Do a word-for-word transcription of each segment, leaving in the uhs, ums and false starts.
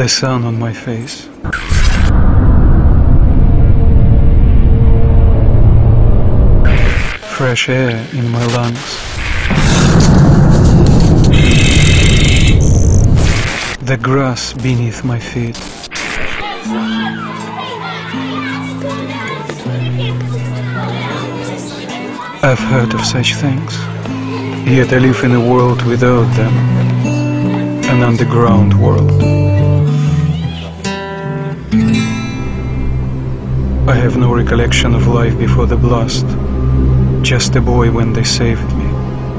sun on my face. Fresh air in my lungs. The grass beneath my feet. I've heard of such things, yet I live in a world without them, an underground world. I have no recollection of life before the blast, just a boy when they saved me.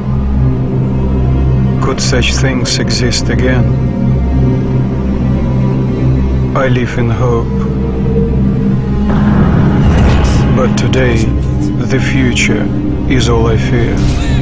Could such things exist again? I live in hope. But today, the future is all I fear.